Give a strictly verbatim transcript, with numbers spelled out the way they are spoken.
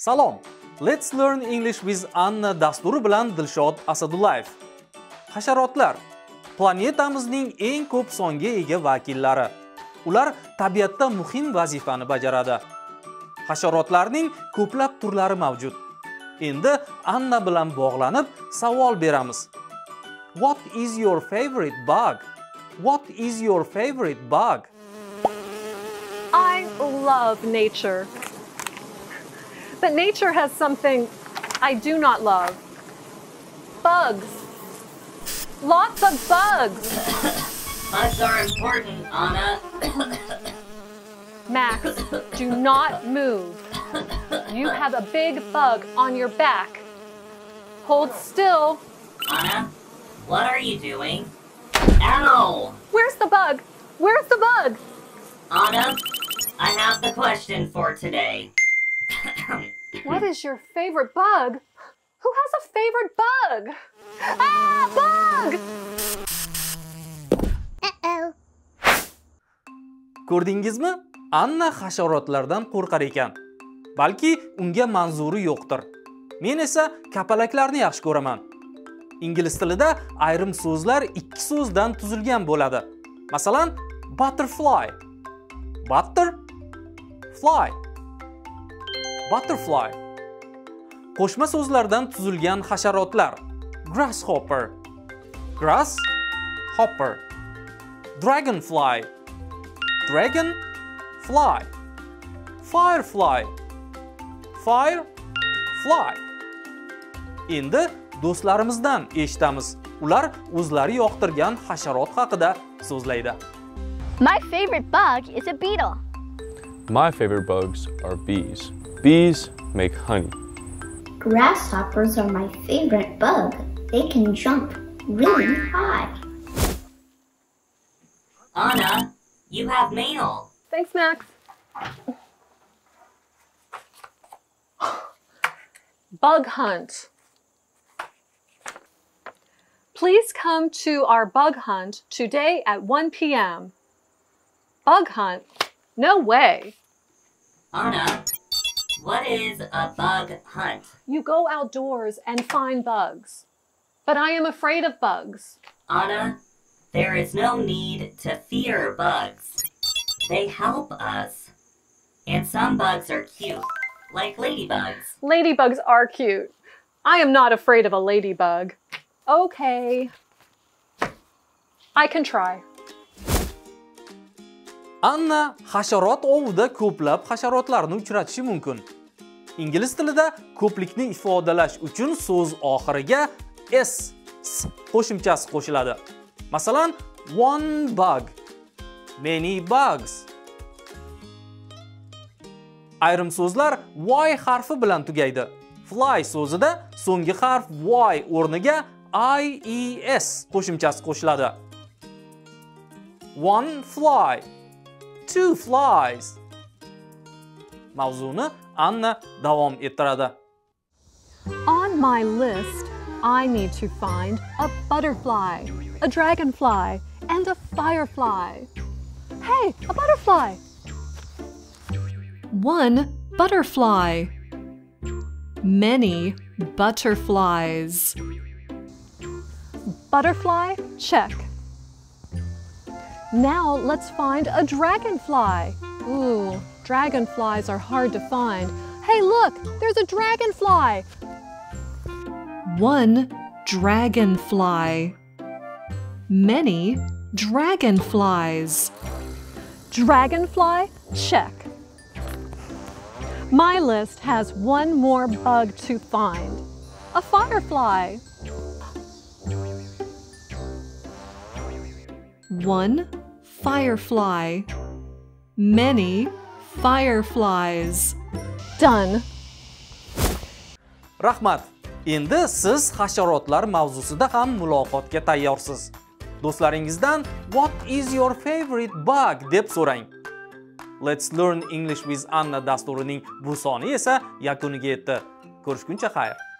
Salom. Let's learn English with Anna dasturi bilan Dilshod Asadullayev. Hasharotlar planetamizning eng ko'p songa ega vakillari. Ular tabiatda muhim vazifani bajaradi. Hasharotlarning ko'plab turlari mavjud. Endi Anna bilan bog'lanib savol beramiz. What is your favorite bug? What is your favorite bug? I love nature. But nature has something I do not love. Bugs. Lots of bugs. Bugs are important, Anna. Max, do not move. You have a big bug on your back. Hold still. Anna, what are you doing? Ow! Where's the bug? Where's the bug? Anna, I have the question for today. What is your favorite bug? Who has a favorite bug? Ah, bug! Uh-oh. Ko'rdingizmi? Anna hasharotlardan qo'rqar ekan. Balki unga manzuri yo'qdir. Men esa kapalaklarni yaxshi ko'raman. Ingliz tilida ayrim so'zlar ikki so'zdan tuzilgan bo'ladi. Masalan, butterfly. Butter fly. Butterfly. Qo'shma so'zlardan tuzilgan hasharotlar. Grasshopper. Grass hopper. Dragonfly. Dragon fly. Firefly. Fire fly. Endi do'stlarimizdan eshitamiz. Ular o'zlari yoqtirgan hasharot haqida so'zlaydi. My favorite bug is a beetle. My favorite bugs are bees. Bees make honey. Grasshoppers are my favorite bug. They can jump really high. Anna, you have mail. Thanks, Max. Bug hunt. Please come to our bug hunt today at one p m Bug hunt? No way. Anna, what is a bug hunt? You go outdoors and find bugs. But I am afraid of bugs. Anna, there is no need to fear bugs. They help us. And some bugs are cute, like ladybugs. Ladybugs are cute. I am not afraid of a ladybug. Okay. I can try. Anna hasharot ovida ko'plab hasharotlarni uchratishi mumkin. Ingliz tilida ko'plikni ifodalash uchun so'z oxiriga s qo'shimchasi qo'shiladi. Masalan, one bug, many bugs. Ayrim so'zlar y harfi bilan tugaydi. Fly so'zida so'nggi harf y o'rniga ies qo'shimchasi qo'shiladi. One fly, two flies. Mavzuni Anna davom ettiradi. On my list, I need to find a butterfly, a dragonfly, and a firefly. Hey, a butterfly! One butterfly. Many butterflies. Butterfly, check. Now let's find a dragonfly. Ooh, dragonflies are hard to find. Hey, look, there's a dragonfly. One dragonfly. Many dragonflies. Dragonfly, check. My list has one more bug to find. A firefly. One firefly. Many fireflies. Done. Rahmat. Endi siz hasharotlar mavzusida ham muloqotga tayyorsiz. Do'stlaringizdan what is your favorite bug deb so'rang. Let's learn English with Anna dasturining bu soni esa yakuniga yetdi. Ko'rishguncha xayr.